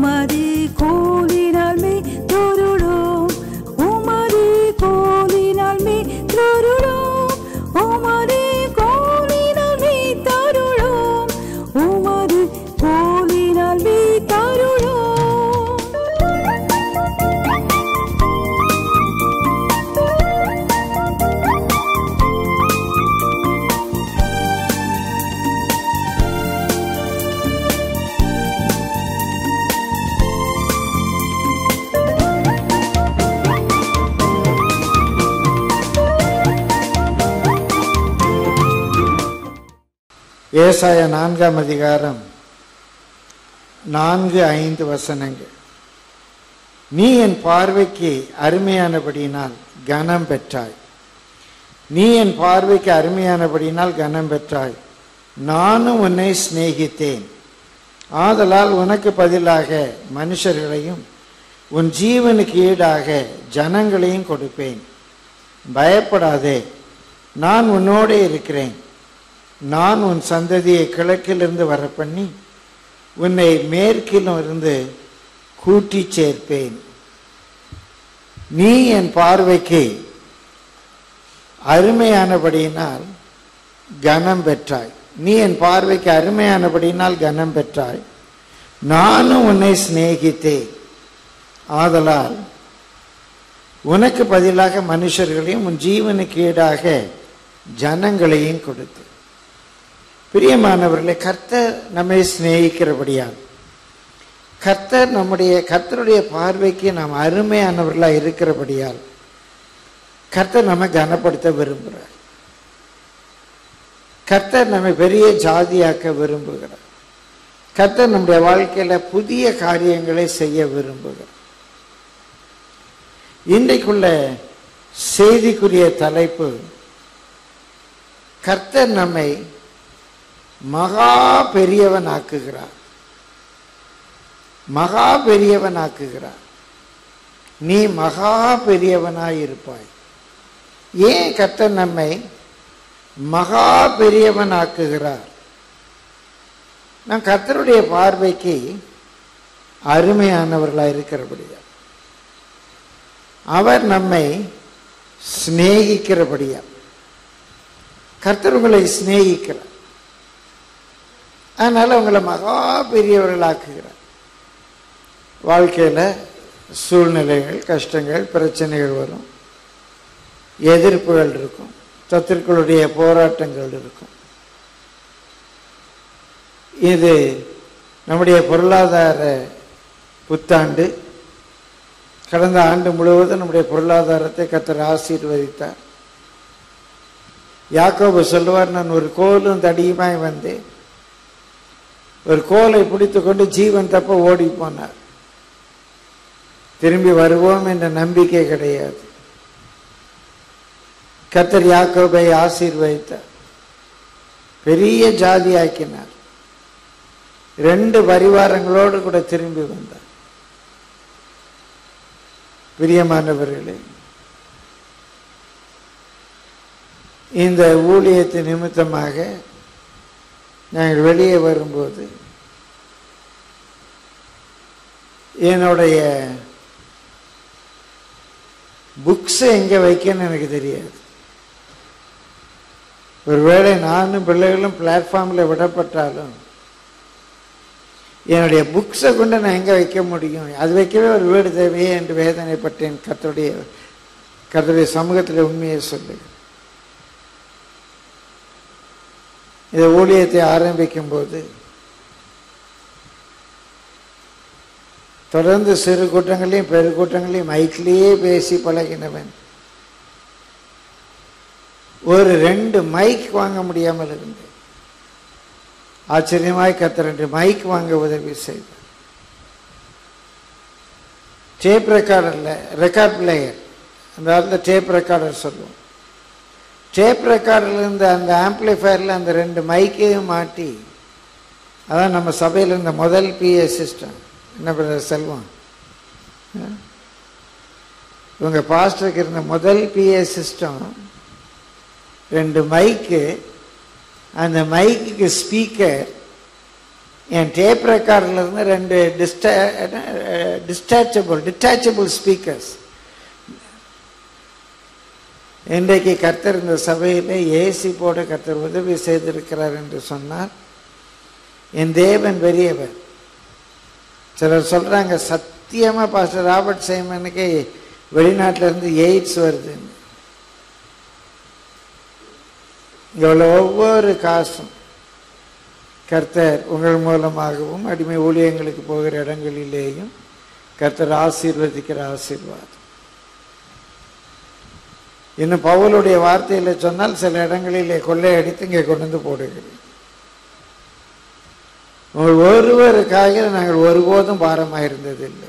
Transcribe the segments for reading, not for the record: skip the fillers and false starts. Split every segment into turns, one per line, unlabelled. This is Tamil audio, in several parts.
உமது கோலினால் மே தொருளோம், உமது கோலினால் மே தொருளோம், உமது கோலினால் மே தருளோம், உமது கோலினால் மே தருளோம்.
ஏசாயா 4ஆம் அதிகாரம் 4-5 வசனங்கள். நீ என் பார்வைக்கு அருமையானபடியினால் கனம் பெற்றாய், நீ என் பார்வைக்கு அருமையானபடியினால் கனம் பெற்றாய், நானும் உன்னை சிநேகித்தேன், ஆதலால் உனக்கு பதிலாக மனுஷர்களையும் உன் ஜீவனுக்கு ஈடாக ஜனங்களையும் கொடுப்பேன். பயப்படாதே, நான் உன்னோடே இருக்கிறேன், நான் உன் சந்ததியை கிழக்கிலிருந்து வரப்பண்ணி உன்னை மேற்கிலும் இருந்து கூட்டி சேர்ப்பேன். நீ என் பார்வைக்கு அருமையானபடியினால் கனம் பெற்றாய், நீ என் பார்வைக்கு அருமையானபடியினால் கனம் பெற்றாய், நானும் உன்னை சிநேகித்தேன், ஆதலால் உனக்கு பதிலாக மனுஷர்களையும் உன் ஜீவனுக்கு ஈடாக ஜனங்களையும் கொடுத்து. பிரியமானவர்களே, கர்த்தர் நம்மை சிநேகிக்கிறபடியால், கர்த்தருடைய பார்வைக்கு நாம் அருமையானவர்களாக இருக்கிறபடியால் கர்த்தர் நம்மை கனப்படுத்த விரும்புகிறார். கர்த்தர் நம்மை பெரிய ஜாதியாக்க விரும்புகிறார். கர்த்தர் நம்முடைய வாழ்க்கையில புதிய காரியங்களை செய்ய விரும்புகிறார். இன்றைக்குள்ள செய்திக்குரிய தலைப்பு, கர்த்தர் நம்மை மகா பெரியவன் ஆக்குகிறார். மகா பெரியவன் ஆக்குகிறார். நீ மகா பெரியவனாய் இருப்பாய். ஏன் கர்த்தர் நம்மை மகா பெரியவன் ஆக்குகிறார்? நாம் கர்த்தருடைய பார்வைக்கு அருமையானவர்களாக இருக்கிறபடியா, அவர் நம்மை சிநேகிக்கிறபடியா, கர்த்தர் உங்களை சிநேகிக்கிறார். அதனால உங்களை மகா பெரியவர்களாக்குகிறார். வாழ்க்கையில சூழ்நிலைகள், கஷ்டங்கள், பிரச்சனைகள் வரும், எதிர்ப்புகள் இருக்கும், சத்துருக்களுடைய போராட்டங்கள் இருக்கும். இது நம்முடைய பொருளாதார புத்தாண்டு. கடந்த ஆண்டு முழுவதும் நம்முடைய பொருளாதாரத்தை கர்த்தர் ஆசீர்வதித்தார். யாக்கோபு சொல்லுவார், நான் ஒரு கோலும் தடியுமாய் வந்தேன், ஒரு கோலை பிடித்து கொண்டு ஜீவன் தப்ப ஓடி போனார். திரும்பி வருவோம் என்ற நம்பிக்கை கிடையாது. கர்த்தர் யாக்கோபை ஆசீர்வதித்தார், பெரிய ஜாதி ஆக்கினார், 2 பரிவாரங்களோடு கூட திரும்பி வந்தார். பிரியமானவர்களே, இந்த ஊழியத்தின் நிமித்தமாக நாங்கள் வெளியே வரும்போது என்னுடைய புக்ஸை எங்கே வைக்கன்னு எனக்கு தெரியாது. ஒருவேளை நானும் பிள்ளைகளும் பிளாட்ஃபார்மில் விடப்பட்டாலும் என்னுடைய புக்ஸை கொண்டு நான் எங்கே வைக்க முடியும்? அது வைக்கவே ஒரு வீடு தேவையே என்று வேதனைப்பட்டேன். கர்த்தருடைய சமூகத்தில் உண்மையை சொல்லு. இந்த ஊழியத்தை ஆரம்பிக்கும் போது தொடர்ந்து சிறு கூட்டங்களையும் பெருக்கூட்டங்களையும் மைக்கிலேயே பேசி பழகினவன். ஒரு 2 மைக் வாங்க முடியாமல் இருந்தேன். ஆச்சரியமாய் கர்த்தர் 2 மைக் வாங்க உதவி செய்தார். டேப் ரெக்கார்டர்ல, ரெக்கார்ட் பிளேயர், அந்த காலத்தில் டேப் ரெக்கார்டர் சொல்லுவோம். டேப் ரெக்கார்டர்ல இருந்த அந்த ஆம்பிளிஃபயர்ல அந்த 2 மைக்கையும் மாட்டி, அதான் நம்ம சபையில் இருந்த முதல் PA சிஸ்டம். என்ன பிரதர் செல்வம், இவங்க பாஸ்டருக்கு இருந்த முதல் PA சிஸ்டம், 2 மைக்கு, அந்த மைக்கு ஸ்பீக்கர், என் டேப் ரெக்கார்டில் இருந்து 2 டிட்டாச்சபிள் ஸ்பீக்கர்ஸ். இன்றைக்கு கர்த்தர் இந்த சபையில் ஏசி போட கர்த்தர் உதவி செய்திருக்கிறார் என்று சொன்னார். என் தேவன் பெரியவர். சிலர் சொல்றாங்க சத்தியமா பாஸ்டர் ராபர்ட் சைமனுக்கு வெளிநாட்டில இருந்து எய்ட்ஸ் வருதுன்னு. இவ்வளோ ஒவ்வொரு காசும் கர்த்தர் உங்கள் மூலமாகவும் அடிமை ஊழியங்களுக்கு போகிற இடங்களிலேயும் கர்த்தர் ஆசீர்வதிக்கிற ஆசீர்வாதம். இன்னும் பவுலுடைய வார்த்தையில சொன்னால் சில இடங்களிலே கொள்ளையடித்து இங்கே கொண்டு வந்து போடுகிறேன். உங்கள் ஒருவருக்காக நாங்கள் ஒருபோதும் பாரமாக இருந்ததில்லை.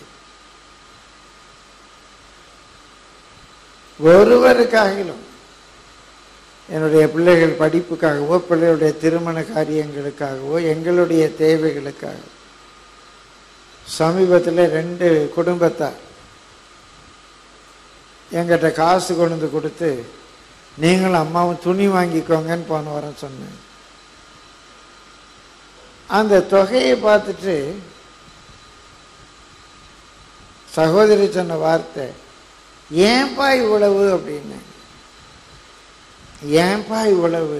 ஒருவருக்காகிலும் என்னுடைய பிள்ளைகள் படிப்புக்காகவோ பிள்ளைகளுடைய திருமண காரியங்களுக்காகவோ எங்களுடைய தேவைகளுக்காக சமீபத்தில் 2 குடும்பத்தார் என்கிட்ட காசு கொண்டு வந்து கொடுத்து நீங்களும் அம்மாவும் துணி வாங்கிக்கோங்கன்னு போன வாரம் சொன்னேன். அந்த தொகையை பார்த்துட்டு சகோதரி சொன்ன வார்த்தை, ஏன்பா இவ்வளவு அப்படின்னு. ஏன்பா இவ்வளவு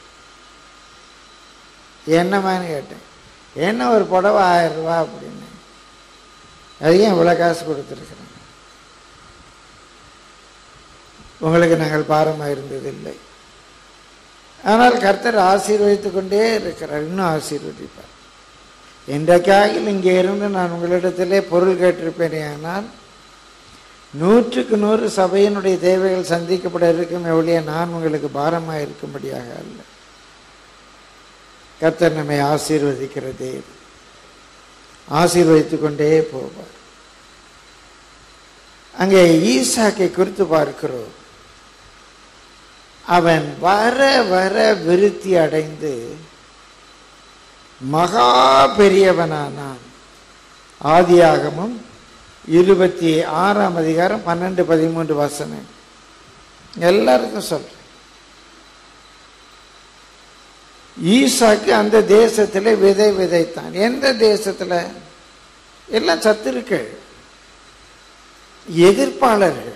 என்னமான்னு கேட்டேன். என்ன ஒரு புடவை 1000 ரூபா அப்படின்னு. அது ஏன் இவ்வளோ காசு கொடுத்துருக்குறேன். உங்களுக்கு நாங்கள் பாரமாக இருந்ததில்லை. ஆனால் கர்த்தர் ஆசீர்வதித்துக் கொண்டே இருக்கிறார். இன்னும் ஆசீர்வதிப்பார். இன்றைக்காக இங்கே இருந்து நான் உங்களிடத்திலே பொருள் கேட்டிருப்பேனே, ஆனால் 100க்கு 100 சபையினுடைய தேவைகள் சந்திக்கப்பட இருக்கும் எவ்வளிய நான் உங்களுக்கு பாரமாக இருக்கும்படியாக அல்ல. கர்த்தர் நம்மை ஆசீர்வதிக்கிறதே, ஆசீர்வதித்துக் கொண்டே போவார். அங்கே ஈசாக்கை குறித்து பார்க்கிறோம். அவன் வர வர விருத்தி அடைந்து மகா பெரியவனானான். ஆதியாகமம் 26ஆம் அதிகாரம் 12-13 வசனம். எல்லாருக்கும் சொல்றேன். ஈசாக்கு அந்த தேசத்துல விதை விதைத்தான். எந்த தேசத்துல? எல்லாம் சத்துருக்கள், எதிர்ப்பாளர்கள்,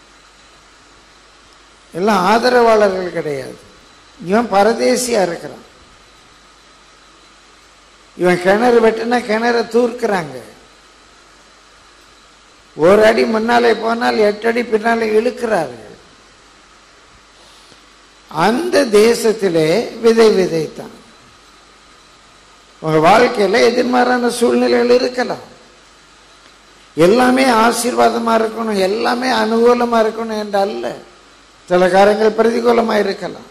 எல்லாம் ஆதரவாளர்கள் கிடையாது. இவன் பரதேசியா இருக்கிறான். இவன் கிணறு வெட்டினா கிணற தூர்க்கிறாங்க. 1 அடி முன்னாலே போனால் 8 அடி பின்னாலே இழுக்கிறார்கள். அந்த தேசத்திலே விதை விதைத்தான். உங்க வாழ்க்கையில எதிர்மாறான சூழ்நிலைகள் இருக்கலாம். எல்லாமே ஆசீர்வாதமா இருக்கணும், எல்லாமே அனுகூலமா இருக்கணும் என்று அல்ல. சில காரியங்கள் பிரதிகூலமா இருக்கலாம்.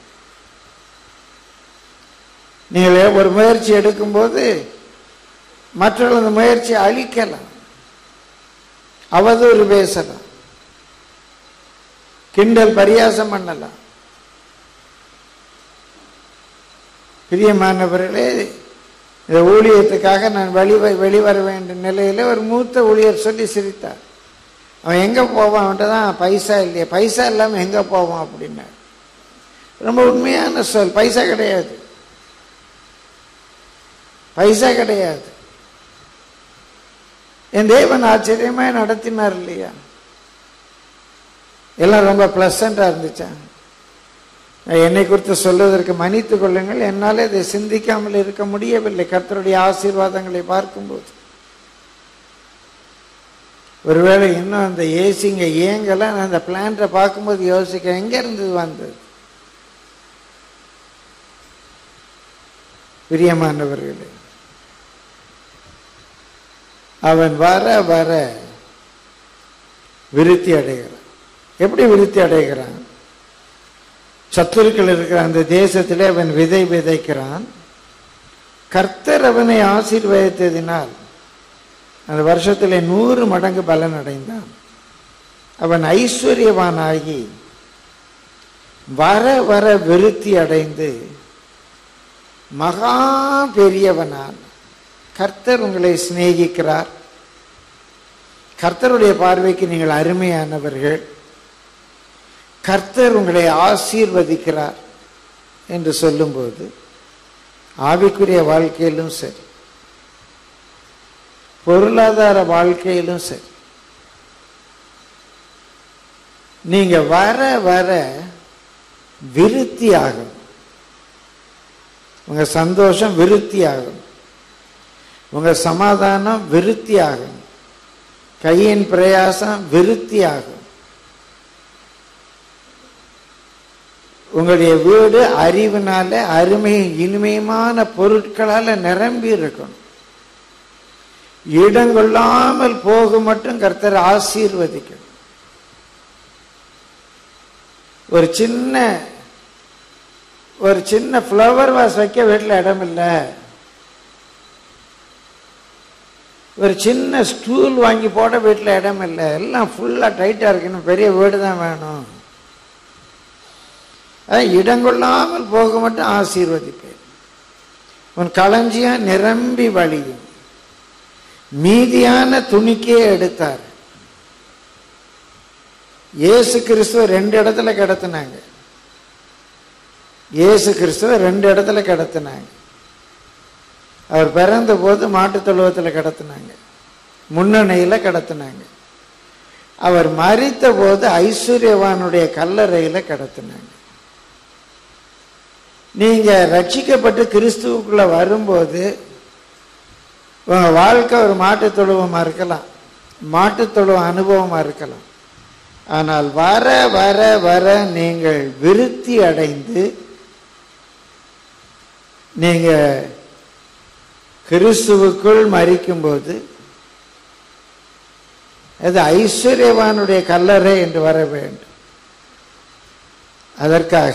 நீங்கள் ஒரு முயற்சி எடுக்கும்போது மற்றவர்கள் அந்த முயற்சியை அழிக்கலாம், அவதூறு பேசலாம், கிண்டல் பரியாசம் பண்ணலாம். பிரியமானவர்களே, இந்த ஊழியத்துக்காக நான் வெளிவர வேண்டிய நிலையில ஒரு மூத்த ஊழியர் சொல்லி சிரித்தார். அவன் எங்க போவான்? அவன்கிட்ட தான் பைசா இல்லையே. பைசா இல்லாம எங்க போவான் அப்படின்னா ரொம்ப உண்மையான சொல். பைசா கிடையாது, பைசா கிடையாது. என் தேவன் ஆச்சரியமா நடத்தினார் இல்லையா? எல்லாம் ரொம்ப பிளசண்டா இருந்துச்சா? என்னை குறித்து சொல்வதற்கு மன்னித்துக் கொள்ளுங்கள், என்னால் இதை சிந்திக்காமல் இருக்க முடியவில்லை. கர்த்தருடைய ஆசீர்வாதங்களை பார்க்கும்போது ஒருவேளை இன்னும் அந்த ஏசிங்க ஏங்கெல்லாம் அந்த பிளான்ட்டை பார்க்கும்போது யோசிக்க எங்க இருந்து வந்தது? பிரியமானவர்களே, அவன் வர வர விருத்தி அடைகிறான். எப்படி விருத்தி அடைகிறான்? சத்துருக்கள் இருக்கிற அந்த தேசத்திலே அவன் விதை விதைக்கிறான். கர்த்தர் அவனை ஆசீர்வதித்ததினால் அந்த வருஷத்திலே 100 மடங்கு பலன் அடைந்தான். அவன் ஐஸ்வர்யவானாகி வர வர விருத்தி அடைந்து மகா பெரியவனான். கர்த்தர் உங்களை சிநேகிக்கிறார். கர்த்தருடைய பார்வைக்கு நீங்கள் அருமையானவர்கள். கர்த்தர் உங்களை ஆசீர்வதிக்கிறார் என்று சொல்லும்போது ஆவிக்குரிய வாழ்க்கையிலும் சரி, பொருளாதார வாழ்க்கையிலும் சரி, நீங்க வர வர விருத்தி ஆகும். உங்க சந்தோஷம் விருத்தி ஆகும், உங்க சமாதானம் விருத்தி ஆகும், கையின் பிரயாசம் விருத்தி ஆகும். உங்களுடைய வீடு அறிவினால அருமையும் இனிமையுமான பொருட்களால நிரம்பி இருக்கணும். இடங்கொள்ளாமல் போக மட்டும் கர்த்தர் ஆசீர்வதிக்கணும். ஒரு சின்ன ஃப்ளவர் வாஸ் வைக்க வீட்டில் இடம் இல்லை, ஒரு சின்ன ஸ்டூல் வாங்கி போட வீட்டில் இடம் இல்லை, எல்லாம் ஃபுல்லா டைட்டா இருக்கணும், பெரிய வீடு தான் வேணும். இடங்கொள்ளாமல் போக மட்டும் ஆசீர்வதிப்பேன். உன் களஞ்சியம் நிரம்பி வழியும். மீதியான துணிக்கே எடுத்தார். இயேசு கிறிஸ்துவ 2 இடத்துல கிடத்தினாங்க. இயேசு கிறிஸ்துவ 2 இடத்துல கிடத்தினாங்க. அவர் பிறந்த போது மாட்டுத் தொழுவத்தில் கிடத்தினாங்க, முன்னணியில கிடத்தினாங்க. அவர் மரித்த போது ஐஸ்வர்யவானுடைய கல்லறையில கிடத்தினாங்க. நீங்க ரட்சிக்கப்பட்டு கிறிஸ்துவுக்குள்ள வரும்போது உங்க வாழ்க்கை ஒரு மாட்டுத் தொழுவமா இருக்கலாம், மாட்டுத் தொழுவ அனுபவமா இருக்கலாம். ஆனால் வர வர வர நீங்கள் விருத்தி அடைந்து நீங்க கிறிஸ்துவுக்குள் மரிக்கும் போது அது ஐஸ்வர்யவானுடைய கல்லறை என்று வர வேண்டும். அதற்காக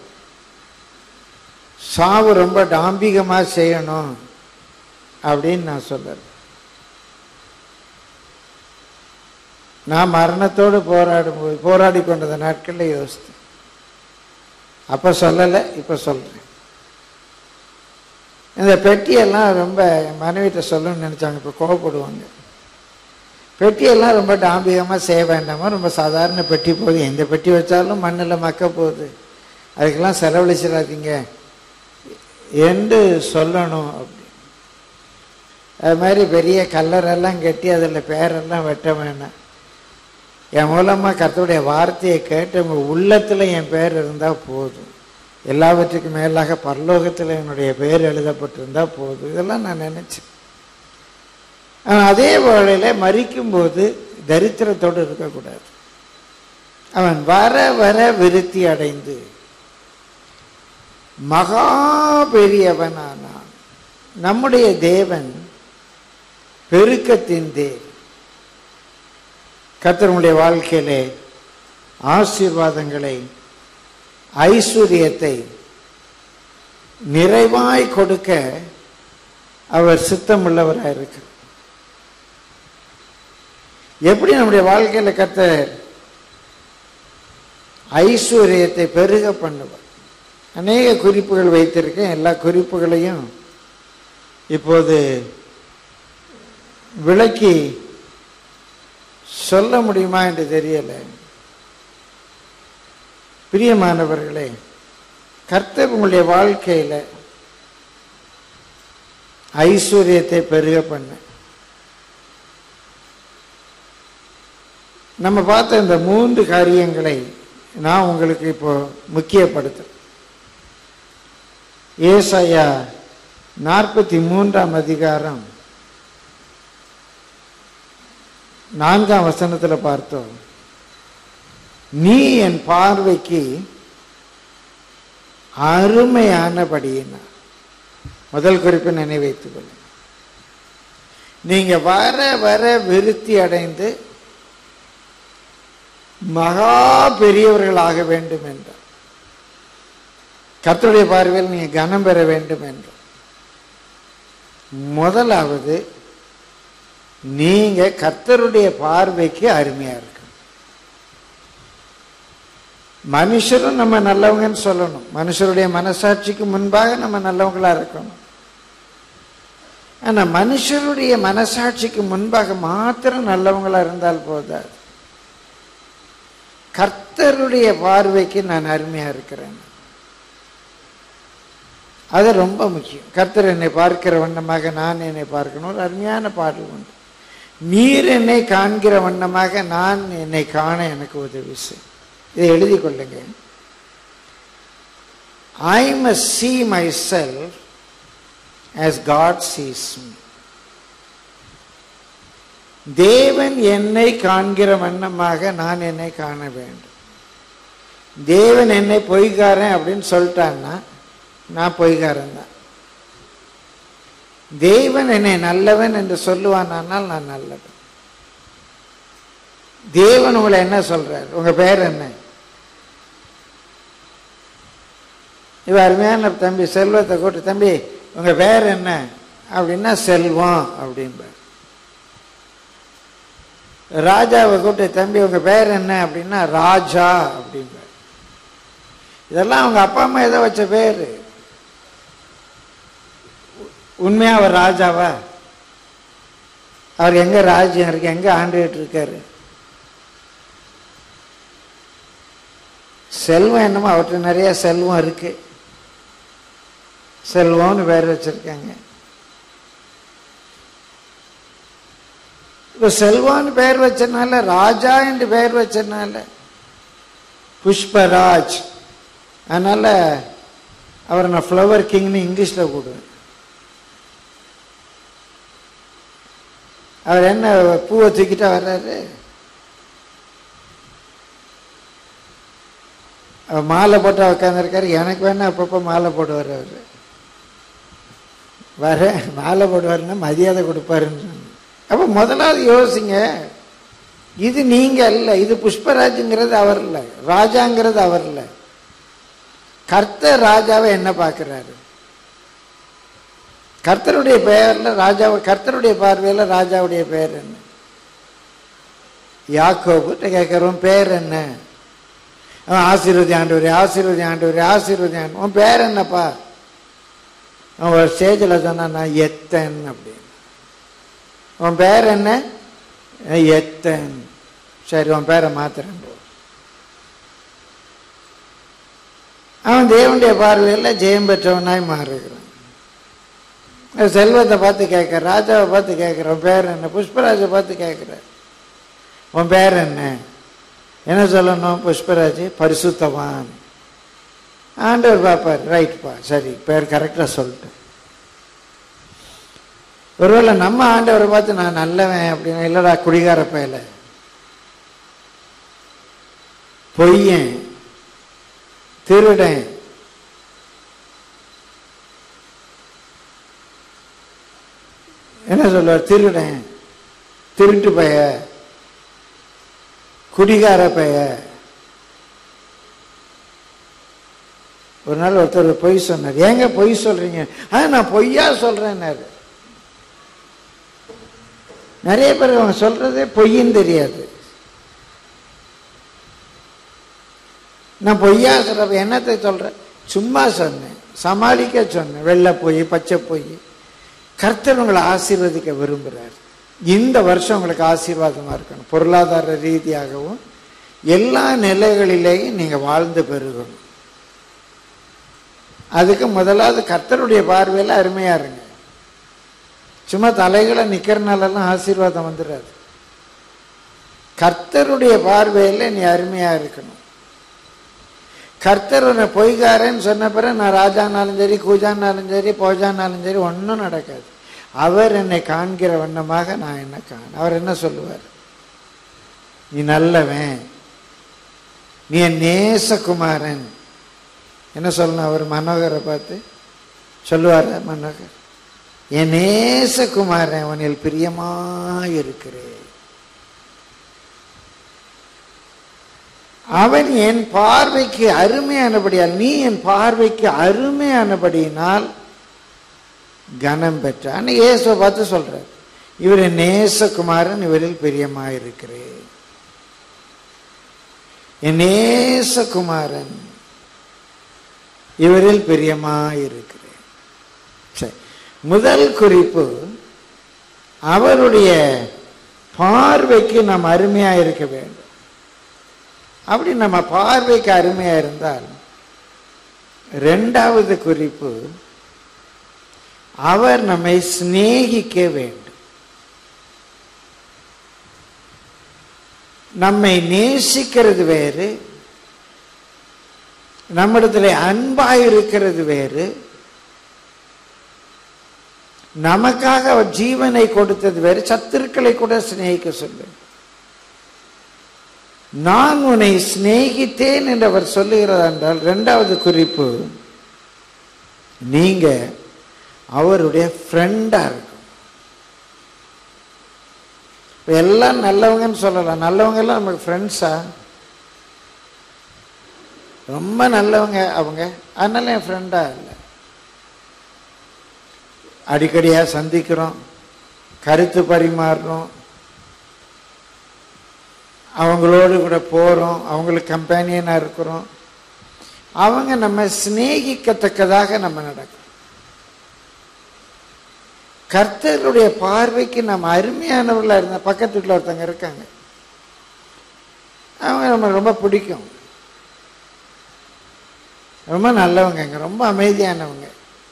சாவு ரொம்ப டாம்பிகமா செய்யணும் அப்படின்னு நான் சொல்றேன். நான் மரணத்தோடு போராடி கொண்டத நாட்கள்ல யோசித்தேன். அப்ப சொல்லலை, இப்ப சொல்றேன். இந்த பெட்டியெல்லாம் ரொம்ப என் மனைவிட்ட சொல்லணும்னு நினைச்சாங்க, இப்ப கோவப்படுவாங்க. பெட்டியெல்லாம் ரொம்ப டாம்பிகமா செய்ய வேண்டாமா, ரொம்ப சாதாரண பெட்டி போகுது, எந்த பெட்டி வச்சாலும் மண்ணில் மக்க போகுது, அதுக்கெல்லாம் செலவழிச்சிடாதீங்க என்று சொல்லணும். அப்படி அது மாதிரி பெரிய கல்லரெல்லாம் கட்டி அதில் பேரெல்லாம் வெட்ட வேண்டாம். என் மூலமாக கர்த்தருடைய வார்த்தையை கேட்டு உங்கள் உள்ளத்தில் என் பேர் இருந்தால் போதும். எல்லாவற்றுக்கும் மேலாக பரலோகத்தில் என்னுடைய பேர் எழுதப்பட்டிருந்தால் போதும். இதெல்லாம் நான் நினைச்சேன். ஆனால் அதே வேளையில் மரிக்கும்போது தரித்திரத்தோடு இருக்கக்கூடாது. அவன் வர வர விருத்தி அடைந்து மகா பெரியவனானான். நம்முடைய தேவன் பெருக்கத்தின் தேவன். கர்த்தருடைய வாழ்க்கையிலே ஆசீர்வாதங்களை ஐஸ்வர்யத்தை நிறைவாய் கொடுக்க அவர் சித்தமுள்ளவராக இருக்கிறார். எப்படி நம்முடைய வாழ்க்கையில கர்த்தர் ஐஸ்வர்யத்தை பெருக பண்ணுவார். அநேக குறிப்புகள் வைத்திருக்கேன். எல்லா குறிப்புகளையும் இப்போது விளக்கி சொல்ல முடியுமா என்று தெரியல. பிரியமானவர்களே, கர்த்தர் உங்களுடைய வாழ்க்கையில ஐஸ்வர்யத்தை பெருக பண்ண நம்ம பார்த்த இந்த 3 காரியங்களை நான் உங்களுக்கு இப்போ முக்கியப்படுத்துறேன். ஏசாயா 43ஆம் அதிகாரம் 4ஆம் வசனத்தில் பார்த்தோம். நீ என் பார்வைக்கு அருமையானபடியினா. முதல் குறிப்பை நினைவைத்துக் கொள்ளுங்க. நீங்க வர வர விருத்தி அடைந்து மகா பெரியவர்களாக வேண்டும் என்றார். கர்த்தருடைய பார்வையில் நீங்க கனம் பெற வேண்டும் என்றார். முதலாவது, நீங்க கர்த்தருடைய பார்வைக்கு அருமையா இருக்கு. மனுஷரும் நம்ம நல்லவங்கன்னு சொல்லணும். மனுஷருடைய மனசாட்சிக்கு முன்பாக நம்ம நல்லவங்களா இருக்கணும். ஆனா மனுஷருடைய மனசாட்சிக்கு முன்பாக மாத்திரம் நல்லவங்களா இருந்தால் போதாது. கர்த்தருடைய பார்வைக்கு நான் அருமையா இருக்கிறேன். அது ரொம்ப முக்கியம். கர்த்தர் என்னை பார்க்கிற வண்ணமாக நான் என்னை பார்க்கணும். ஒரு அருமையான பாடல் உண்டு. நீர் என்னை காண்கிற வண்ணமாக நான் என்னை காண எனக்கு உதவி செய். இதை எழுதி கொள்ளுங்க. I must see myself as God sees me. தேவன் என்னை காண்கிற வண்ணமாக நான் என்னை காண வேண்டும். தேவன் என்னை பொய்காரன் அப்படின்னு சொல்லிட்டான்னா நான் பொய்காரன் தான். தேவன் என்னை நல்லவன் என்று சொல்லுவானால் நான் நல்லவன். தேவன் உங்களை என்ன சொல்றார்? உங்க பேர் என்ன? இவ அருமையான தம்பி செல்வத்தை கூட்டு, தம்பி உங்க பேர் என்ன அப்படின்னா செல்வம் அப்படின்பார். ராஜாவை கூட்டு, தம்பி உங்க பேர் என்ன அப்படின்னா ராஜா அப்படின்பார். இதெல்லாம் அவங்க அப்பா அம்மா ஏதோ வச்ச பேரு. உண்மையா அவர் ராஜாவா? அவர் எங்க ராஜ்யம் இருக்கு, எங்க ஆண்டுகிட்டு இருக்காரு? செல்வம் என்னமோ அவர்கிட்ட நிறைய செல்வம் இருக்கு, செல்வம்னு பேர் வச்சிருக்காங்க. இப்ப செல்வம்னு பெயர் வச்சனால, ராஜா என்று பெயர் வச்சனால புஷ்பராஜ், அதனால அவரை நான் ஃப்ளவர் கிங்னு இங்கிலீஷ்ல கூடுவேன். அவர் என்ன பூவை தூக்கிட்டா வர்றாரு? அவர் மாலை போட்டு உட்காந்துருக்காரு. எனக்கு வேணா அப்பப்போ மாலை போட்டு வர்றவர். வர மாலை போடுவாருன்னா மரியாதை கொடுப்பாருன்னு. அப்போ முதலாவது யோசிங்க, இது நீங்க அல்ல, இது புஷ்பராஜுங்கிறது அவர் இல்லை, ராஜாங்கிறது அவர் இல்லை. கர்த்தர் ராஜாவை என்ன பார்க்கிறாரு? கர்த்தருடைய பெயர்ல ராஜாவை, கர்த்தருடைய பார்வையில ராஜாவுடைய பெயர் என்ன? யாக்கோபு கேட்கிறோம் பேர் என்ன? அவன் ஆசீர்வதி ஆண்டவரே, ஆசீர்வதி ஆண்டவரே, ஆசீர்வதி ஆண்டு. உன் பேர் என்னப்பா? அவன் ஒரு ஸ்டேஜில் சொன்னா நான் எத்தன் அப்படின்னு. உன் பேர் என்ன? எத்தன். சரி, உன் பேரை மாத்திரன். அவன் தேவனுடைய பார்வையில் ஜெயம் பெற்றவனாய் மாறுகிறான். செல்வத்தை பார்த்து கேட்கிற, ராஜாவை பார்த்து கேட்கிற, உன் பேர் என்ன? புஷ்பராஜை பார்த்து கேட்கிற, உன் பேர் என்ன? என்ன சொல்லணும்? புஷ்பராஜ் பரிசுத்தவான். ஆண்டவர் பார்ப்பார், ரைட்பா, சரி பேர் கரெக்டா சொல்லிட்டேன். ஒருவேளை நம்ம ஆண்டவரை பார்த்து நான் நல்லவன் அப்படின்னா, இல்லடா குடிகார பயல, பொய்யன், திருடன், என்ன சொல்லுவார்? திருடன், திருட்டு பைய, குடிகார பைய. ஒரு நாள் ஒருத்தர் பொய் சொன்னார். ஏங்க பொய் சொல்றீங்க? நான் பொய்யா சொல்றேன்னாரு. நிறைய பேர் அவங்க சொல்றதே பொய்ன்னு தெரியாது. நான் பொய்யா சொல்ற, என்னத்தை சொல்றேன்? சும்மா சொன்னேன், சமாளிக்க சொன்னேன். வெள்ளை பொய், பச்சை பொய். கர்த்தர் உங்களை ஆசீர்வதிக்க விரும்புகிறார். இந்த வருஷம் உங்களுக்கு ஆசீர்வாதமா இருக்கணும். பொருளாதார ரீதியாகவும் எல்லா நிலைகளிலேயும் நீங்க வாழ்ந்து பெருகணும். அதுக்கு முதலாவது கர்த்தருடைய பார்வையில அருமையா இருங்க. சும்மா தலைகளை நிக்கிறனாலெல்லாம் ஆசீர்வாதம் வந்துடாது. கர்த்தருடைய பார்வையில நீ அருமையா இருக்கணும். கர்த்தர் உன்னை பொய்காரன்னு சொன்ன பிறகு நான் ராஜானாலும் சரி, கூஜானாலும் சரி, போஜானாலும் சரி ஒன்றும் நடக்காது. அவர் என்னை காண்கிற வண்ணமாக நான் என்ன அவர் என்ன சொல்லுவார்? நீ நல்லவன், நீ என் நேசகுமாரன். என்ன சொல்லணும்? அவர் மனோகரை பார்த்து சொல்லுவார், மனோகர் என் நேசகுமாரன், உன்னில் பிரியமாயிருக்கிறேன். அவன் என் பார்வைக்கு அருமையானபடியால், நீ என் பார்வைக்கு அருமையானபடியினால் கனம் பெற்றான். இயேசுவை பார்த்து சொல்றார், இவர் என் நேசகுமாரன், இவரில் பிரியமாயிருக்கிறேன். என் நேசகுமாரன், இவரில் பிரியமாயிருக்கிறேன். சரி, முதல் குறிப்பு, அவருடைய பார்வைக்கு நாம் அருமையா இருக்க வேண்டும். அப்படி நம்ம பார்வைக்கு அருமையா இருந்தால், இரண்டாவது குறிப்பு, அவர் நம்மை சிநேகிக்க வேண்டும். நம்மை நேசிக்கிறது வேறு, நம்மிடத்தில் அன்பாயிருக்கிறது வேறு, நமக்காக அவர் ஜீவனை கொடுத்தது வேறு. சத்துருக்களை கூட சிநேகிக்க சொல்லு. நான் உன்னை சிநேகித்தேன் என்று அவர் சொல்லுகிறார் என்றால், இரண்டாவது குறிப்பு, நீங்க அவருடைய ஃப்ரெண்டா இருக்கும். எல்லாம் நல்லவங்கன்னு சொல்லலாம். நல்லவங்க எல்லாம் நமக்கு ஃப்ரெண்ட்ஸா? ரொம்ப நல்லவங்க அவங்க, அதனால என் ஃப்ரெண்டா இல்லை. அடிக்கடியா சந்திக்கிறோம், கருத்து பரிமாறுறோம், அவங்களோடு கூட போறோம், அவங்களுக்கு கம்பேனியனா இருக்கிறோம். அவங்க நம்ம சிநேகிக்கத்தக்கதாக நம்ம நடக்கும். கர்த்தருடைய பார்வைக்கு நம்ம அருமையானவர்களா இருந்த பக்கத்து வீட்டில் ஒருத்தங்க இருக்காங்க, அவங்க நம்ம ரொம்ப பிடிக்கும், ரொம்ப நல்லவங்க, ரொம்ப அமைதியானவங்க,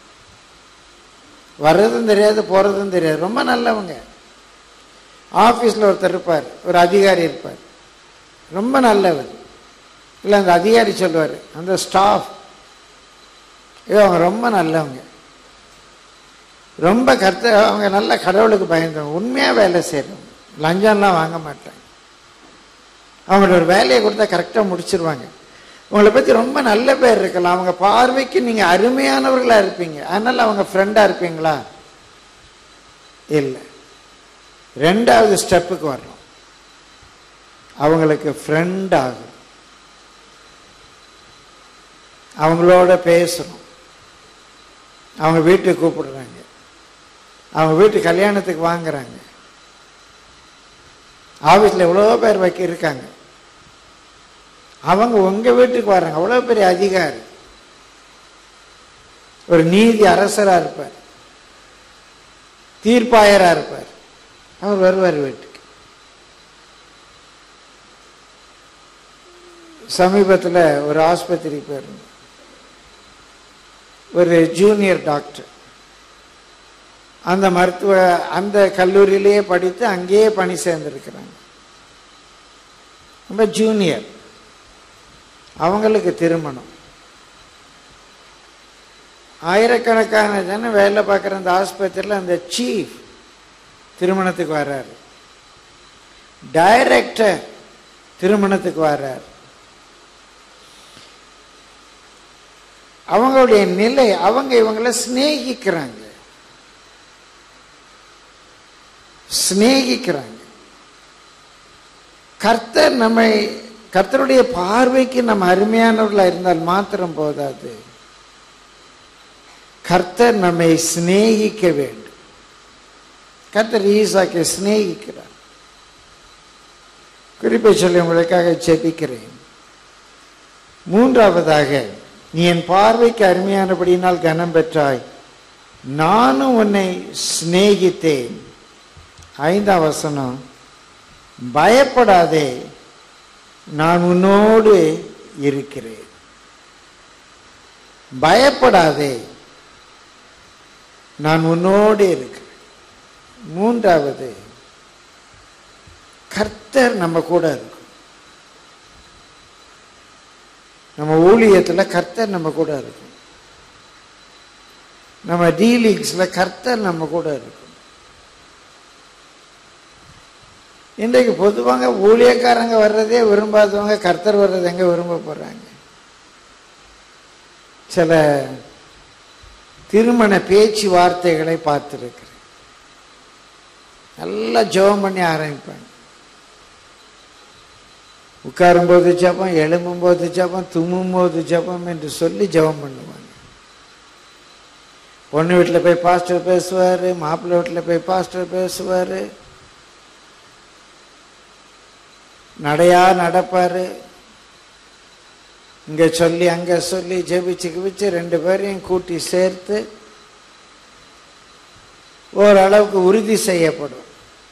வர்றதும் தெரியாது போறதும் தெரியாது, ரொம்ப நல்லவங்க. ஆஃபீஸில் ஒருத்தர் இருப்பார், ஒரு அதிகாரி இருப்பார், ரொம்ப நல்லவர். இல்லை அந்த அதிகாரி சொல்லுவார், அந்த ஸ்டாஃப் அவங்க ரொம்ப நல்லவங்க, ரொம்ப அவங்க நல்ல கடவுளுக்கு பயந்தவங்க, உண்மையாக வேலை செய்கிறவங்க, லஞ்சம்லாம் வாங்க மாட்டாங்க, அவங்களோட ஒரு வேலையை கொடுத்தா கரெக்டாக முடிச்சிருவாங்க. உங்களை பற்றி ரொம்ப நல்ல பேர் இருக்கலாம், அவங்க பார்வைக்கு நீங்கள் அருமையானவர்களாக இருப்பீங்க, அதனால் அவங்க ஃப்ரெண்டாக இருப்பீங்களா? இல்லை. ரெண்டாவது ஸ்டெப்புக்கு வரணும், அவங்களுக்கு ஃப்ரெண்ட் ஆகும், அவங்களோட பேசணும், அவங்க வீட்டுக்கு கூப்பிடுறாங்க, அவங்க வீட்டு கல்யாணத்துக்கு வாங்குறாங்க, ஆஃபீஸில் எவ்வளோ பேர் இருக்காங்க, அவங்க உங்க வீட்டுக்கு வர்றாங்க, அவ்வளோ பெரிய அதிகாரி, ஒரு நீதி அரசராக இருப்பார், தீர்ப்பாயராக இருப்பார், அவர் வருவார் வீட்டுக்கு. சமீபத்தில் ஒரு ஆஸ்பத்திரிக்கு போயிருந்தோம், ஒரு ஜூனியர் டாக்டர், அந்த அந்த கல்லூரியிலேயே படித்து அங்கேயே பணி சேர்ந்திருக்கிறாங்க, ரொம்ப ஜூனியர். அவங்களுக்கு திருமணம், ஆயிரக்கணக்கான ஜன வேலை பார்க்குற அந்த ஆஸ்பத்திரியில் அந்த சீஃப் திருமணத்துக்கு வர்றாரு, டைரக்டர் திருமணத்துக்கு வர்றார். அவங்களுடைய நிலை, அவங்க இவங்களை சிநேகிக்கிறாங்க. கர்த்தர் நம்மை, கர்த்தருடைய பார்வைக்கு நம்ம அருமையானவர்களா இருந்தால் மாத்திரம் போதாது, கர்த்தர் நம்மை சிநேகிக்க வேண்டும். கர்த்தர் ஈசாக்கை சிநேகிக்கிறார். குறிப்பை சொல்லி உங்களுக்காக ஜெபிக்கிறேன். மூன்றாவதாக, நீ என் பார்வைக்கு அருமையானபடியினால் கனம் பெற்றாய், நானும் உன்னை சிநேகித்தேன். 5ஆம் வசனம், பயப்படாதே, நான் உன்னோடு இருக்கிறேன். பயப்படாதே, நான் உன்னோடு இருக்கிறேன். மூன்றாவது, கர்த்தர் நம்ம கூட இருக்கும். நம்ம ஊழியத்தில் கர்த்தர் நம்ம கூட இருக்கும், நம்ம டீலிங்ஸ்ல கர்த்தர் நம்ம கூட இருக்கும். இன்றைக்கு பொதுவாக ஊழியக்காரங்க வர்றதே விரும்பாதவங்க கர்த்தர் வர்றது எங்க விரும்ப போறாங்க? சில திருமண பேச்சுவார்த்தைகளை பார்த்திருக்கிறேன். நல்லா ஜெபம் பண்ணி ஆரம்பிப்பாங்க. உட்காரும்போது ஜெபம், எழும்பும்போது ஜெபம், தும்மும்போது ஜெபம் என்று சொல்லி ஜெபம் பண்ணுவாங்க. பொண்ணு வீட்டில் போய் பாஸ்டர் பேசுவார், மாப்பிள்ளை வீட்டில் போய் பாஸ்டர் பேசுவார், நடையா நடப்பார். இங்கே சொல்லி அங்கே சொல்லி ஜெபிச்சு கிபிச்சு 2 பேரையும் கூட்டி சேர்த்து ஓரளவுக்கு உறுதி செய்யப்படும்.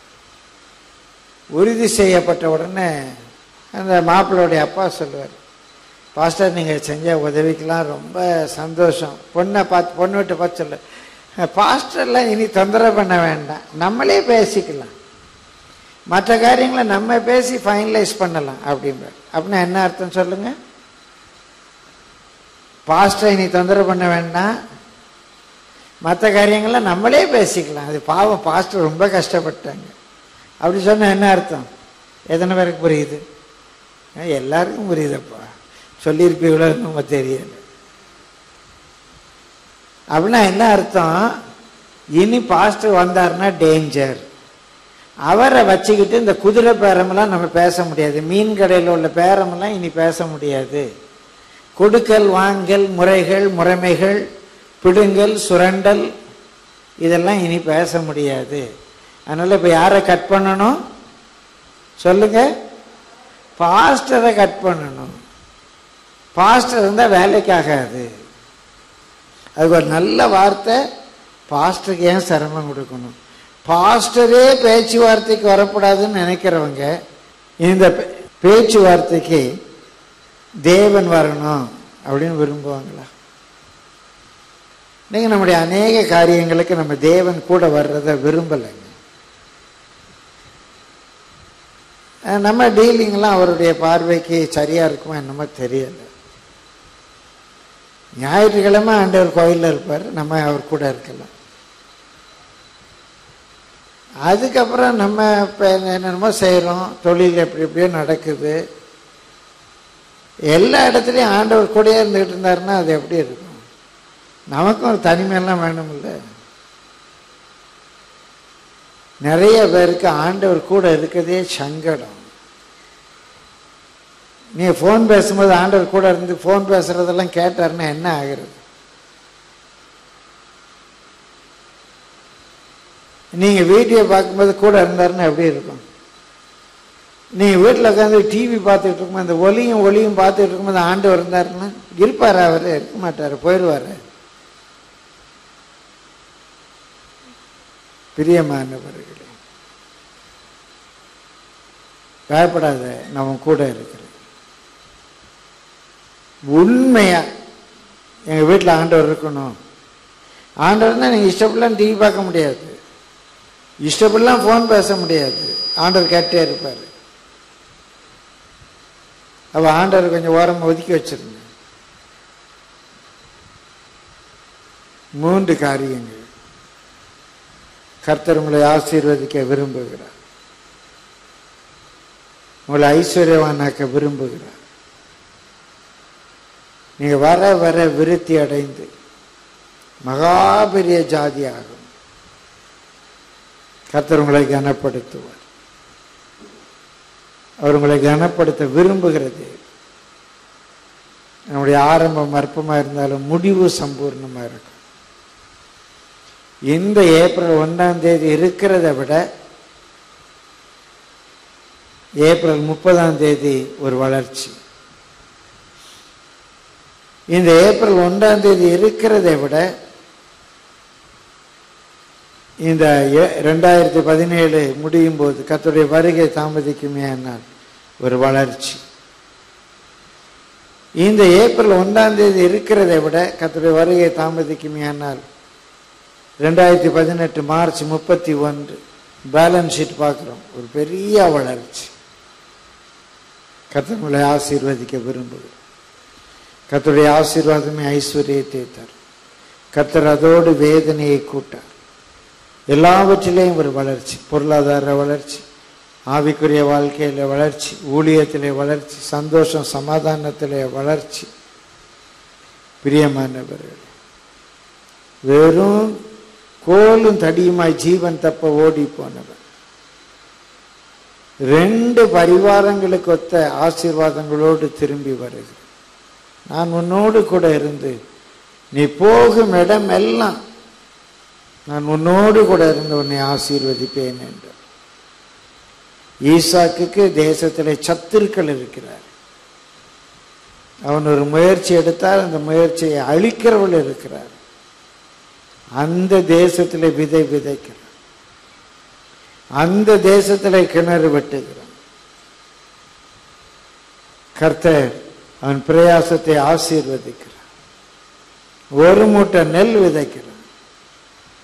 உறுதி செய்யப்பட்ட உடனே அந்த மாப்பிள்ளையோடைய அப்பா சொல்லுவார், பாஸ்டர் நீங்கள் செஞ்ச உதவிக்கெல்லாம் ரொம்ப சந்தோஷம். பொண்ணை பார்த்து, பொண்ணு விட்டு பார்த்து சொல்ல, பாஸ்டர்லாம் இனி தொந்தரவு பண்ண வேண்டாம், நம்மளே பேசிக்கலாம், மற்ற காரியங்களை நம்ம பேசி ஃபைனலைஸ் பண்ணலாம் அப்படின்ற. அப்படின்னா என்ன அர்த்தம் சொல்லுங்க? பாஸ்டர் இனி தொந்தரவு பண்ண வேண்டாம், மற்ற காரியங்களை நம்மளே பேசிக்கலாம். அது பாவம், பாஸ்டர் ரொம்ப கஷ்டப்பட்டாங்க அப்படி சொன்ன என்ன அர்த்தம்? எத்தனை பேருக்கு புரியுது? எல்லாருக்கும் புரியுதப்பா, சொல்லியிருப்பீங்களோ நம்ம தெரியல. அப்படின்னா என்ன அர்த்தம்? இனி பாஸ்டர் வந்தாருன்னா டேஞ்சர். அவரை வச்சுக்கிட்டு இந்த குதிரை பேரமெல்லாம் நம்ம பேச முடியாது, மீன் கடையில் உள்ள பேரமெல்லாம் இனி பேச முடியாது. கொடுக்கல் வாங்கல் முறைகள், முறைமைகள், பிடுங்கல், சுரண்டல், இதெல்லாம் இனி பேச முடியாது. அதனால இப்போ யாரை கட் பண்ணணும் சொல்லுங்க? பாஸ்டரை கட் பண்ணணும். பாஸ்டர் இருந்தால் வேலைக்கு ஆகாது. அதுக்கு ஒரு நல்ல வார்த்தை, பாஸ்டருக்கு ஏன் சிரமம் கொடுக்கணும்? பாஸ்டரே பேச்சுவார்த்தைக்கு வரக்கூடாதுன்னு நினைக்கிறவங்க இந்த பேச்சுவார்த்தைக்கு தேவன் வரணும் அப்படின்னு விரும்புவாங்களா? நீங்கள் நம்முடைய அநேக காரியங்களுக்கு நம்ம தேவன் கூட வர்றதை விரும்பலைங்க. நம்ம டீலிங்லாம் அவருடைய பார்வைக்கு சரியா இருக்குமா என்னமோ தெரியல. ஞாயிற்றுக்கிழமை ஆண்டவர் கோயிலில் இருப்பார், நம்ம அவர் கூட இருக்கலாம். அதுக்கப்புறம் நம்ம இப்போ என்னென்னமோ செய்கிறோம், தொழில் எப்படி எப்படியோ நடக்குது, எல்லா இடத்துலையும் ஆண்டவர் கூடயே இருந்துகிட்டு இருந்தாருன்னா அது எப்படி இருக்கும்? நமக்கும் ஒரு தனிமையெல்லாம் வேணும்ல. நிறைய பேருக்கு ஆண்டவர் கூட இருக்கிறதே சங்கடம். நீ ஃபோன் பேசும்போது ஆண்டவர் கூட இருந்து ஃபோன் பேசுறதெல்லாம் கேட்டாருன்னா என்ன ஆகிறது? நீங்க வீடியோ பார்க்கும்போது கூட இருந்தாருன்னா எப்படி இருக்கும்? நீங்க வீட்டில் உட்காந்து டிவி பார்த்துட்டு இருக்கும்போது அந்த ஒளியும் பார்த்துட்டு இருக்கும்போது ஆண்டவர் இருந்தாருன்னா இருப்பாரு? அவரு இருக்க மாட்டாரு, போயிடுவாரு. பிரியமானவர்களே, பயப்படாத, நம்ம கூட இருக்கிறேன். உண்மையா எங்க வீட்டில் ஆண்டவர் இருக்கணும். ஆண்டவர்னா நீங்க இஷ்டப்படலாம் டிவி பார்க்க முடியாது, இஷ்டப்படலாம் ஃபோன் பேச முடியாது, ஆண்டவர் கேட்டே இருப்பார். அப்ப ஆண்டவர் கொஞ்சம் ஓரமாக ஒதுக்கி வச்சிருங்க. 3 காரியங்கள். கர்த்தர் உங்களை ஆசீர்வதிக்க விரும்புகிறார், உங்களை ஐஸ்வர்யவானாக்க விரும்புகிறார். நீங்க வர வர விருத்தி அடைந்து மகாபெரிய ஜாதியாகும். கர்த்தர் உங்களை கனப்படுத்துவார். அவர் உங்களை கனப்படுத்த விரும்புகிறது. நம்முடைய ஆரம்பம் அற்பமா இருந்தாலும் முடிவு சம்பூர்ணமா இருக்கும். இந்த ஏப்ரல் 1ஆம் தேதி இருக்கிறத விட ஏப்ரல் 30ஆம் தேதி ஒரு வளர்ச்சி. இந்த ஏப்ரல் 1ஆம் தேதி இருக்கிறதை விட இந்த 2017 முடியும் போது கர்த்தருடைய வருகை தாமதிக்குமே ஆனால் ஒரு வளர்ச்சி. இந்த ஏப்ரல் 1ஆம் தேதி இருக்கிறதை விட கர்த்தருடைய வருகை தாமதிக்குமே ஆனால் 2018 மார்ச் 31 பேலன்ஸ் ஷீட் பார்க்கிறோம், ஒரு பெரிய வளர்ச்சி. கர்த்தர் உங்களை ஆசீர்வதிக்க விரும்புகிறார். கர்த்தருடைய ஆசீர்வாதமே ஐஸ்வர்யத்தை தரும். கர்த்தர் அதோடு வேதனையை கூட்டார். எல்லாவற்றிலேயும் ஒரு வளர்ச்சி, பொருளாதார வளர்ச்சி, ஆவிக்குரிய வாழ்க்கையில வளர்ச்சி, ஊழியத்திலே வளர்ச்சி, சந்தோஷம் சமாதானத்திலே வளர்ச்சி. பிரியமானவர்கள், வெறும் கோலும் தடியுமாய் ஜீவன் தப்ப ஓடி போனவர் 2 பரிவாரங்களுக்கு ஒத்த ஆசீர்வாதங்களோடு திரும்பி வருகிறது. நான் உன்னோடு கூட இருந்து நீ போகும் இடம் எல்லாம் நான் உன்னோடு கூட இருந்து உன்னை ஆசீர்வதிப்பேன் என்று. ஈசாக்குக்கு தேசத்திலே சத்துருக்கள் இருக்கிறார். அவன் ஒரு முயற்சி எடுத்தால் அந்த முயற்சியை அழிக்கிறவள் இருக்கிறார். அந்த தேசத்திலே விதை விதைக்கிறான், அந்த தேசத்திலே கிணறு வெட்டுகிறான். கர்த்தர் அவன் பிரயாசத்தை ஆசீர்வதிக்கிறான். ஒரு மூட்டை நெல் விதைக்கிறான்.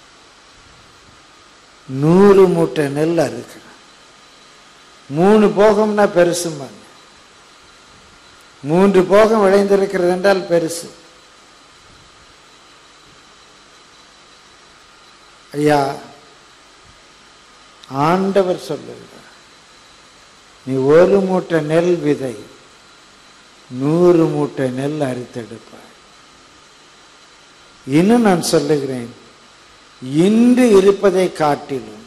100 மூட்டை நெல் அறுக்கிறான். 3 போகம்னா பெருசும்பாங்க. 3 போகம் விளைந்திருக்கிறது என்றால் பெருசு. ஐயா, ஆண்டவர் சொல்லுகிறார், நீ 1 மூட்டை நெல் விதை 100 மூட்டை நெல் அறுத்தெடுப்பாய். இன்னும் நான் சொல்லுகிறேன், இன்று இருப்பதை காட்டிலும்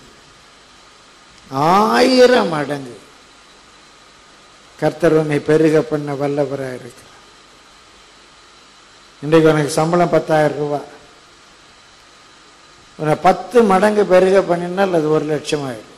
1000 மடங்கு கர்த்தர் உன்னை பெருக பண்ண வல்லவராக இருக்கிறார். இன்றைக்கு உனக்கு சம்பளம் 10,000 ரூபாய். உன்னை 10 மடங்கு பெருக பண்ணினால் அது 1,00,000 ஆயிடும்.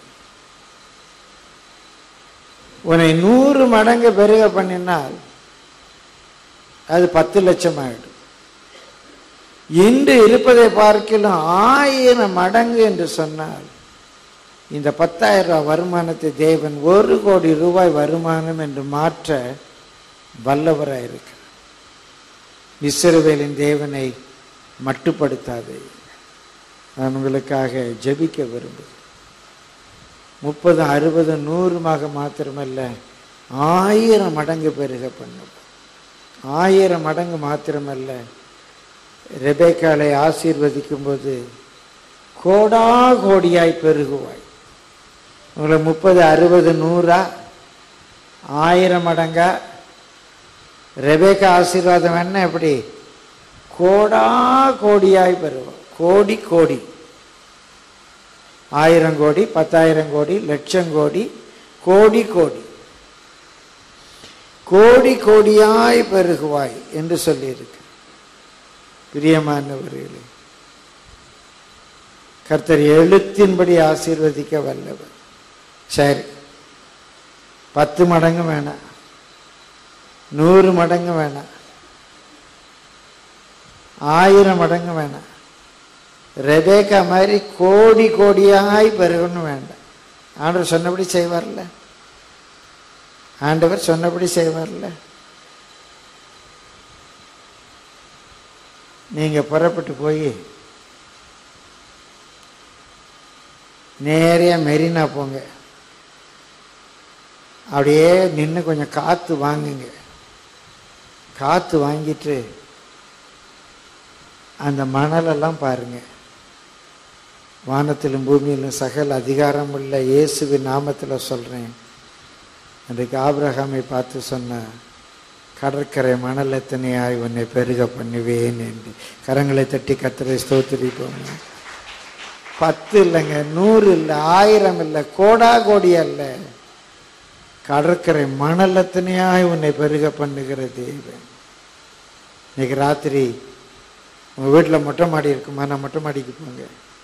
உன்னை 100 மடங்கு பெருக பண்ணினால் அது 10,00,000 ஆயிடும். இன்று இருப்பதை பார்க்கலாம் 1000 மடங்கு என்று சொன்னால் இந்த 10,000 ரூபாய் வருமானத்தை தேவன் 1 கோடி ரூபாய் வருமானம் என்று மாற்ற வல்லவராக இருக்கிறார். இஸ்ரவேலின் தேவனை மட்டுப்படுத்தாதே. நான் உங்களுக்காக ஜெபிக்க விரும்புகிறேன். 30, 60, 100 மாத்திரமல்ல, 1000 மடங்கு பெருக பண்ணும். 1000 மடங்கு மாத்திரமல்ல, ரெபேக்காளை ஆசீர்வதிக்கும் போது கோடா கோடியாய் பெருகுவாய். உங்களை 30, 60, 100 1000 மடங்கா ரெபேக்கா ஆசீர்வாதம் என்ன? எப்படி? கோடா கோடியாய் பெறுவாய். கோடி கோடி, 1000 கோடி, 10,000 கோடி, 1,00,000 கோடி, கோடி கோடி, கோடி கோடியாய் பெருகுவாய் என்று சொல்லியிருக்கு. பிரியமானவர்களே, கர்த்தர் எழுத்தின்படி ஆசீர்வதிக்க வல்லவர். சரி, 10 மடங்கு வேணாம், 100 மடங்கு வேணாம், 1000 மடங்கு வேணாம். ரெபேக்கா மாதிரி கோடி கோடியாய் பெருகணும் வேண்டாம். ஆண்டவர் சொன்னபடி செய்வார்ல, ஆண்டவர் சொன்னபடி செய்வார்ல. நீங்க புறப்பட்டு போய் நேரையா மெரினா போங்க. அப்படியே நின்று கொஞ்சம் காத்து வாங்குங்க. காத்து வாங்கிட்டு அந்த மணலெல்லாம் பாருங்க. வானத்திலும் பூமியிலும் சகல அதிகாரம் உள்ள இயேசுவின் நாமத்தில் சொல்றேன். அன்றைக்கு ஆபிரகாமை பார்த்து சொன்ன, கடற்கரை மணல் எத்தனையாய் உன்னை பெருக பண்ணுவேன் என்று. கரங்களை தட்டி கர்த்தரை ஸ்தோத்திரிப்போம். 10 இல்லைங்க, 100 இல்லை, 1000 இல்லை, கோடா கோடி அல்ல, கடற்கரை மணல் எத்தனையாய் உன்னை பெருக பண்ணுகிற தேவன். இன்னைக்கு ராத்திரி உங்கள் வீட்டில் மொட்டை மாடி இருக்குமா? நான் மொட்டை மாடிக்கு போங்க.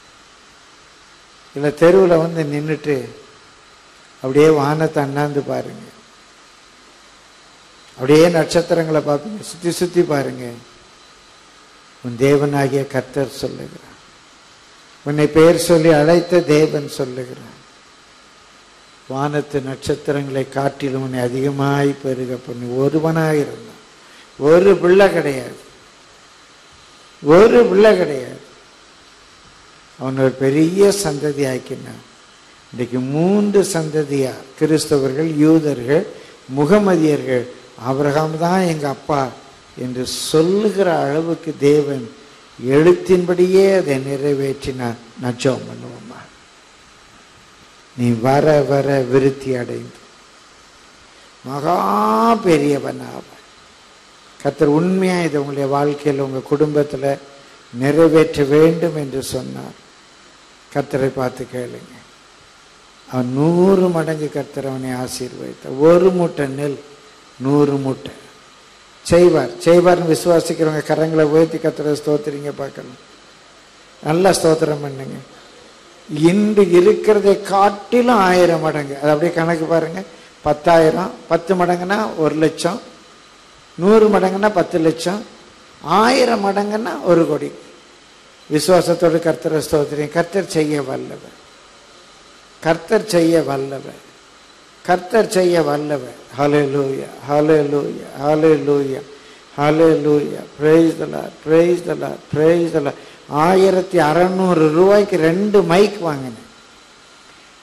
இல்லை தெருவில் வந்து நின்றுட்டு அப்படியே வானத்தை அண்ணாந்து பாருங்க. அப்படியே நட்சத்திரங்களை பார்ப்பீங்க. சுற்றி சுற்றி பாருங்க. உன் தேவனாகிய கர்த்தர் சொல்லுகிறார். உன்னை பெயர் சொல்லி அழைத்த தேவன் சொல்லுகிறார். வானத்து நட்சத்திரங்களை காட்டிலும் உன்னை அதிகமாய் பெருக பண்ணி ஒருவனாக இருந்தான். ஒரு பிள்ளை கிடையாது, ஒரு பிள்ளை கிடையாது. அவன் ஒரு பெரிய சந்ததி ஆக்கினான். இன்றைக்கு 3 சந்ததியா, கிறிஸ்தவர்கள், யூதர்கள், முகமதியர்கள், ஆபிரகாம் தான் எங்க அப்பா என்று சொல்லுகிற அளவுக்கு தேவன் எழுத்தின்படியே அதை நிறைவேற்றினார். நான் ஜெபம் பண்ணுவோமா? நீ வர வர விருத்தி அடைந்து மகா பெரியவனாவ. கர்த்தர் உண்மையா இதை உங்களுடைய வாழ்க்கையில் உங்க குடும்பத்தில் நிறைவேற்ற வேண்டும் என்று சொன்னார். கர்த்தரை பார்த்து கேளுங்க. அவன் 100 மடங்கு கர்த்தர் அவனை ஆசீர்வதித்தார். 1 மூட்டை நெல் 100 மூட்டை செய்வார். செய்வார்னு விசுவாசிக்கிறவங்க கரங்களை உயர்த்தி கர்த்தரை ஸ்தோத்திரிங்க பார்க்கலாம். நல்லா ஸ்தோத்திரம் பண்ணுங்க. இன்று இருக்கிறதை காட்டிலும் 1000 மடங்கு. அது அப்படியே கணக்கு பாருங்க. 10,000, 10 மடங்குன்னா 1,00,000, 100 மடங்குன்னா 10,00,000, 1000 மடங்குன்னா 1 கோடி. விசுவாசத்தோடு கர்த்தரை ஸ்தோத்திரிங்க. கர்த்தர் செய்ய வல்லவர், கர்த்தர் செய்ய வல்லவர், கர்த்தர் செய்ய வல்லவர். Hallelujah, hallelujah, hallelujah, hallelujah. Praise the lord, praise the lord, praise the lord. 1600 ரூபாய்க்கு 2 மைக் வாங்கினேன்.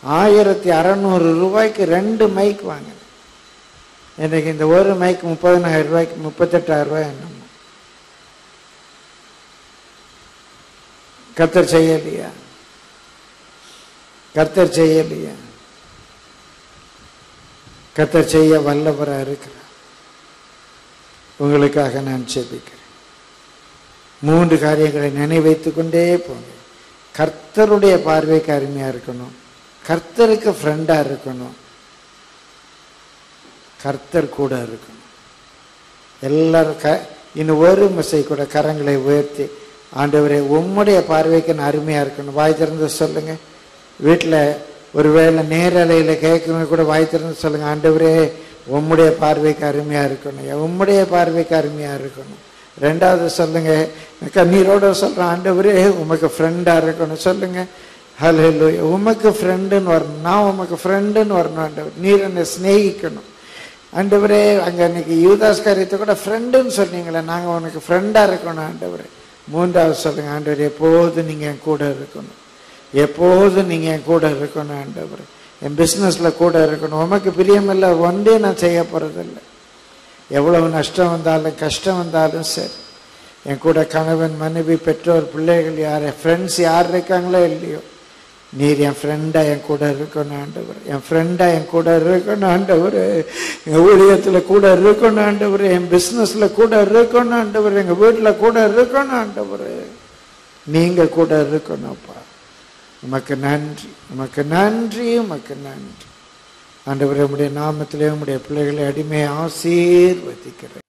1600 2 மைக் வாங்கினேன். எனக்கு இந்த ஒரு மைக் 30,000 ரூபாய்க்கு 38,000 ரூபாய் என்னமோ. கர்த்தர் செய்யலையா? கர்த்தர் செய்யலையா? கர்த்தர் செய்ய வல்லவராக இருக்கிறார். உங்களுக்காக நான் ஜெபிக்கிறேன். 3 காரியங்களை நினைவைத்துக் கொண்டே போங்க. கர்த்தருடைய பார்வைக்கு அருமையா இருக்கணும், கர்த்தருக்கு ஃப்ரெண்டா இருக்கணும், கர்த்தர் கூட இருக்கணும். எல்லாரும் இன்னும் ஒரு மிசை கூட கரங்களை உயர்த்தி, ஆண்டவரே உம்முடைய பார்வைக்கு நான் அருமையா இருக்கணும். வாய் திறந்து சொல்லுங்க. வீட்டில் ஒருவேளை நேரலையில் கேட்கணும் கூட வாய் திறந்து சொல்லுங்க. ஆண்டவரே உம்முடைய பார்வைக்கு அருமையா இருக்கணும், உம்முடைய பார்வைக்கு அருமையா இருக்கணும். 2வது சொல்லுங்க, கண்ணீரோட சொல்றேன், ஆண்டவரே உமக்கு ஃப்ரெண்டா இருக்கணும். சொல்லுங்க, ஹல்லேலூயா. உமக்கு ஃப்ரெண்டுன்னு வரணும், நான் உமக்கு ஃப்ரெண்டுன்னு வரணும். ஆண்டவர் நீர் என்னை ஸ்நேகிக்கணும். ஆண்டவரே அங்கே அன்னைக்கு யூதாஸ் காரியத்தை கூட ஃப்ரெண்டுன்னு சொன்னீங்களே, நாங்கள் உனக்கு ஃப்ரெண்டாக இருக்கணும் ஆண்டவரே. 3வது சொல்லுங்க, ஆண்டவர் எப்போதும் நீங்கள் என் கூட இருக்கணும், எப்போதும் நீங்கள் என் கூட இருக்கணும் ஆண்டவர். என் பிஸ்னஸில் கூட இருக்கணும். உமக்கு பிரியமில்லை ஒன்றே நான் செய்ய போகிறதில்லை. எவ்வளவு நஷ்டம் வந்தாலும் கஷ்டம் வந்தாலும் சரி, என் கூட கணவன் மனைவி பெற்றோர் பிள்ளைகள் யார் ஃப்ரெண்ட்ஸ் யார் இருக்காங்களோ இல்லையோ, நீர் என் ஃப்ரெண்டா என் கூட இருக்கணும் ஆண்டவர். என் ஃப்ரெண்டா என் கூட இருக்கணும் ஆண்டவர். எங்கள் ஊழியத்தில் கூட இருக்கணும் ஆண்டவர். என் பிஸ்னஸில் கூட இருக்கணும் ஆண்டவர். எங்கள் வீட்டில் கூட இருக்கணும் ஆண்டவர். நீங்கள் கூட இருக்கணும்ப்பா. உமக்கு நன்றி, உமக்கு நன்றி, உமக்கு நன்றி ஆண்டவர். உம்முடைய நாமத்திலே உம்முடைய பிள்ளைகளை அடிமையை ஆசீர்வதிக்கிறேன்.